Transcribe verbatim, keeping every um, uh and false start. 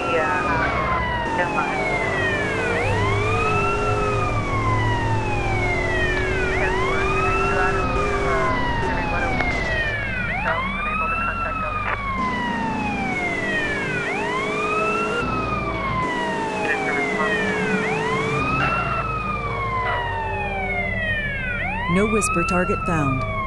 Yeah, uh, ten five. ten four. Two out of uh, everyone no, unable to contact others. Unit to respond. No whisper target found.